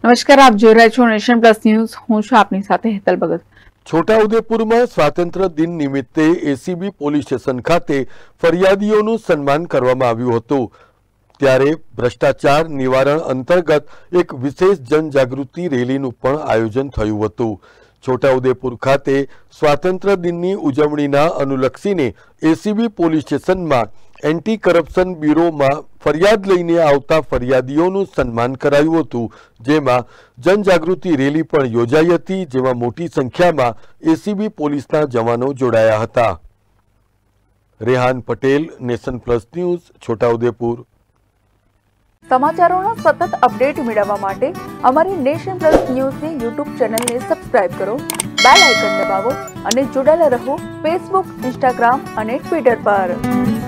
નમસ્કાર, આપ જોઈ રહ્યા છો નેશન પ્લસ ન્યૂઝ. હું છું આપની સાથે હેતલ ભગત. છોટાઉદેપુરમાં સ્વાતંત્ર્ય દિન નિમિત્તે એસીબી પોલીસ સ્ટેશન ખાતે ફરિયાદીઓનું સન્માન કરવામાં આવ્યું હતું. ત્યારે ભ્રષ્ટાચાર નિવારણ અંતર્ગત એક વિશેષ જનજાગૃતિ રેલીનું પણ આયોજન થયું હતું. છોટાઉદેપુર ખાતે સ્વાતંત્ર્ય દિનની ઉજવણીના અનુલક્ષીને એસીબી પોલીસ સ્ટેશનમાં એન્ટી કરપ્શન બ્યુરોમાં ફરિયાદ લઈને આવતા ફરિયાદીઓનું સન્માન કરાયું હતું, જેમાં જનજાગૃતિ રેલી પણ યોજાઈ હતી, જેમાં મોટી સંખ્યામાં એસીબી પોલીસના જવાનો જોડાયા હતા. Rehan Patel, nation plus news, Chhota Udepur. સમાચારોના સતત અપડેટ મેળવવા માટે અમારી નેશન પ્લસ ન્યૂઝની યુટ્યુબ ચેનલને સબસ્ક્રાઇબ કરો, બેલ આઇકન દબાવો અને જોડાયેલા રહો ફેસબુક, ઇન્સ્ટાગ્રામ અને ટ્વિટર પર.